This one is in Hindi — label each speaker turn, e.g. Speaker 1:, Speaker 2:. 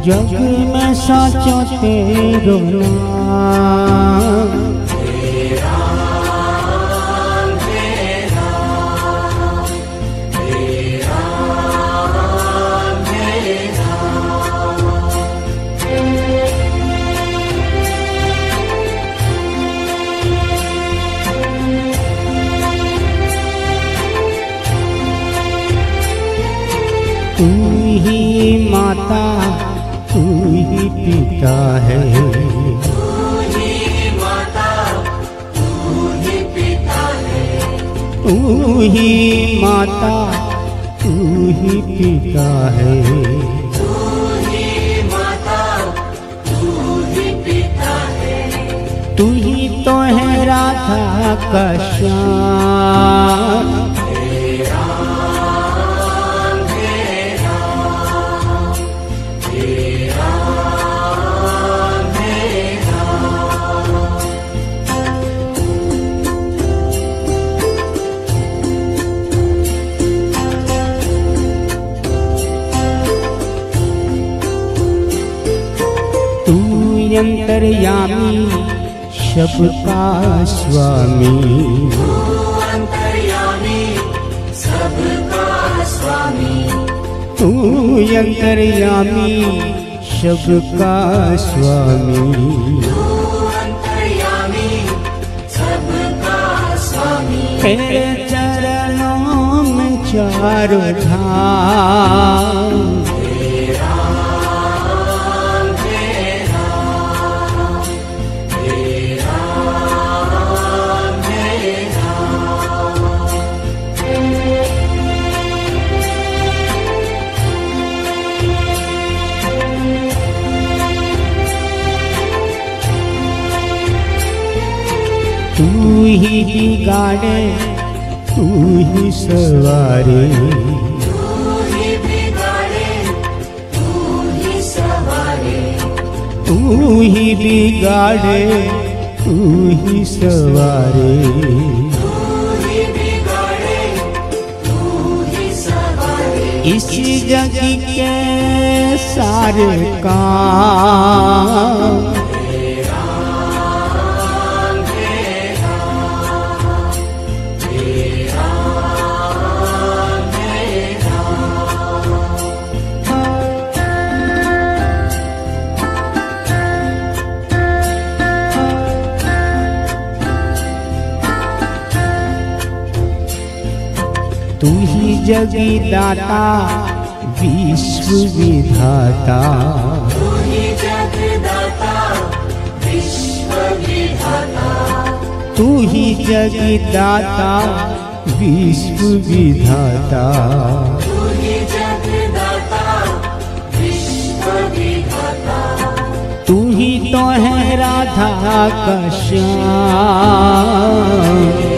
Speaker 1: जग में साचो तेरो नाम। तू ही माता तू ही पिता है,
Speaker 2: तू ही माता तू ही पिता है,
Speaker 1: तू ही माता तू ही पिता है,
Speaker 2: तू ही माता तू ही पिता है।
Speaker 1: तू ही तो है राधा का श्याम। तू अंतर्यामी सबका स्वामी,
Speaker 2: तू अंतर्यामी सबका स्वामी,
Speaker 1: तू अंतर्यामी सबका स्वामी,
Speaker 2: तू अंतर्यामी सबका स्वामी।
Speaker 1: तेरे चरणों में चारों धाम। तू ही बिगाड़े तू ही सवारे,
Speaker 2: तू ही बिगाड़े तू ही सवारे,
Speaker 1: तू ही बिगाड़े तू ही सवारे।
Speaker 2: तू ही बिगाड़े तू ही सवारे।
Speaker 1: इस जग के सारे काम तू ही जगदाता विश्व विधाता,
Speaker 2: तू ही जगदाता विश्व विधाता,
Speaker 1: तू ही जगदाता विश्व विधाता।
Speaker 2: तू ही जगदाता विश्व विधाता।
Speaker 1: तू ही तो है राधा का श्याम।